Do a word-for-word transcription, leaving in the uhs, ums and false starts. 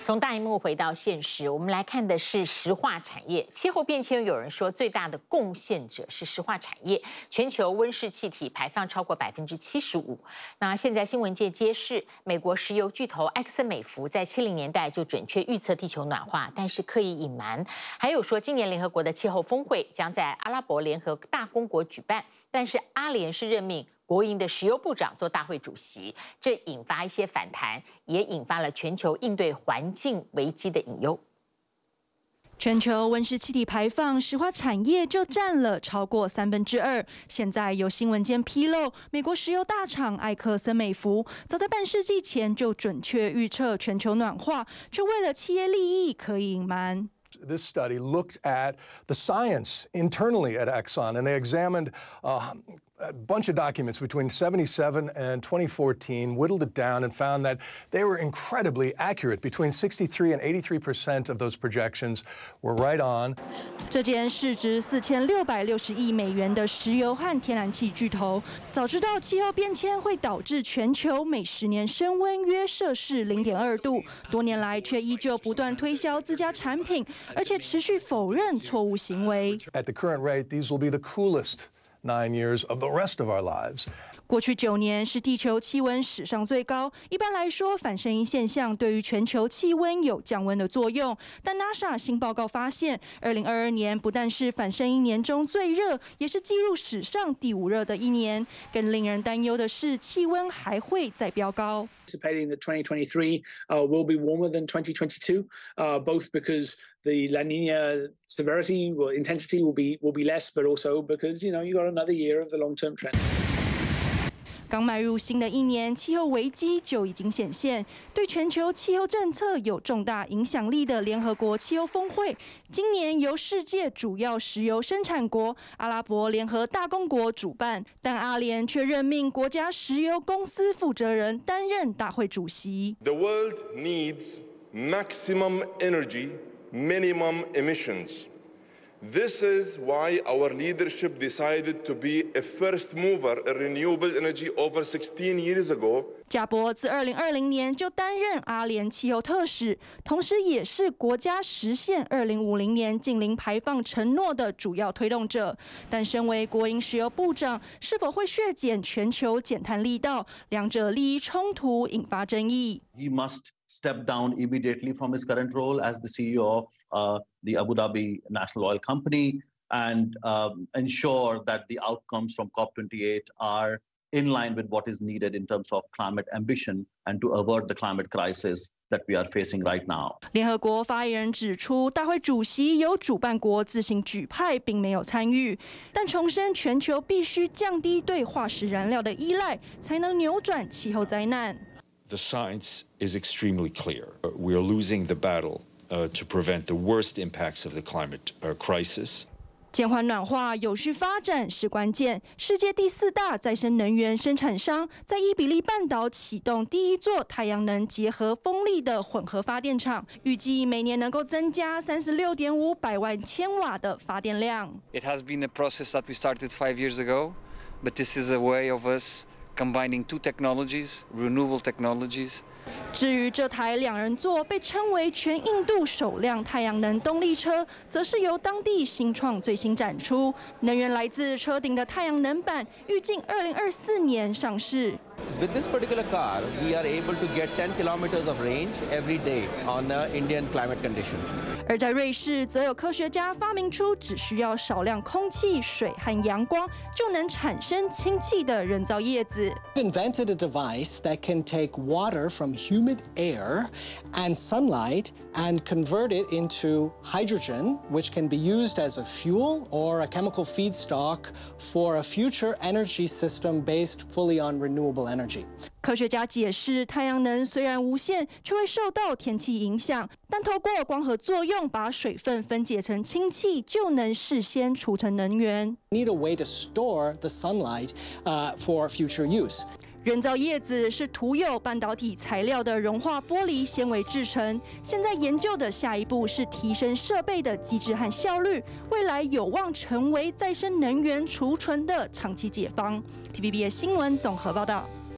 从大荧幕回到现实，我们来看的是石化产业。气候变迁，有人说最大的贡献者是石化产业，全球温室气体排放超过百分之七十五。那现在新闻界揭示，美国石油巨头埃克森美孚在七零年代就准确预测地球暖化，但是刻意隐瞒。还有说，今年联合国的气候峰会将在阿拉伯联合大公国举办，但是阿联是任命国营的石油部长做大会主席，这引发一些反弹，也引发了全球应对环境危机的隐忧。 全球温室气体排放，石化产业就占了超过三分之二。现在有新闻间披露，美国石油大厂埃克森美孚早在半世纪前就准确预测全球暖化，却为了企业利益刻意隐瞒。 This study looked at the science internally at Exxon, and they examined uh, a bunch of documents between seventy-seven and twenty fourteen, whittled it down, and found that they were incredibly accurate. Between sixty-three and eighty-three percent of those projections were right on. 这间市值四千六百六十亿美元的石油和天然气巨头，早知道气候变迁会导致全球每十年升温约摄氏零点二度，多年来却依旧不断推销自家产品。 而且持续否认错误行为。 At the current rate, these will be the coolest nine years of the rest of our lives. 过去九年是地球气温史上最高。一般来说，反声音现象对于全球气温有降温的作用。但 NASA 新报告发现，二零二二年不但是反声音年中最热，也是记录史上第五热的一年。更令人担忧的是，气温还会再飙高。 Anticipating that twenty twenty-three uh, will be warmer than twenty twenty-two, uh, both because the La Nina severity or intensity will be will be less, but also because you know you got another year of the long-term trend. 刚迈入新的一年，气候危机就已经显现。对全球气候政策有重大影响力的联合国气候峰会，今年由世界主要石油生产国阿拉伯联合大公国主办，但阿联却任命国家石油公司负责人担任大会主席。 The world needs maximum energy, minimum emissions. This is why our leadership decided to be a first mover in renewable energy over sixteen years ago. 贾伯自二零二零年就担任阿联气候特使，同时也是国家实现二零五零年净零排放承诺的主要推动者。但身为国营石油部长，是否会削减全球减碳力道？两者利益冲突引发争议。 He must step down immediately from his current role as the C E O of uh, the Abu Dhabi National Oil Company and um, ensure that the outcomes from COP twenty-eight are in line with what is needed in terms of climate ambition and to avert the climate crisis that we are facing right now. 联合国发言人指出，大会主席由主办国自行举派，并没有参与，但重申全球必须降低对化石燃料的依赖，才能扭转气候灾难。 The science is extremely clear. We are losing the battle uh, to prevent the worst impacts of the climate uh, crisis. 减缓暖化、有序发展是关键。世界第四大再生能源生产商在伊比利半岛启动第一座太阳能结合风力的混合发电厂，预计每年能够增加三十六点五百万千瓦的发电量。 It has been a process that we started five years ago, but this is a way of us combining two technologies, renewable technologies. 至于这台两人座被称为全印度首辆太阳能动力车，则是由当地新创最新展出，能源来自车顶的太阳能板，预计二零二四年上市。 With this particular car, we are able to get ten kilometers of range every day on the Indian climate condition. 而在瑞士，则有科学家发明出只需要少量空气、水和阳光就能产生氢气的人造叶子。 Invented a device that can take water from humid air and sunlight and convert it into hydrogen, which can be used as a fuel or a chemical feedstock for a future energy system based fully on renewable energy. 科学家解释，太阳能虽然无限，却会受到天气影响，但透过光合作用把水分分解成氢气，就能事先储存能源。 Need a way to store the sunlight uh, for future use. 人造叶子是涂有半导体材料的融化玻璃纤维制成。现在研究的下一步是提升设备的机制和效率，未来有望成为再生能源储存的长期解方。T V B S 新闻综合报道。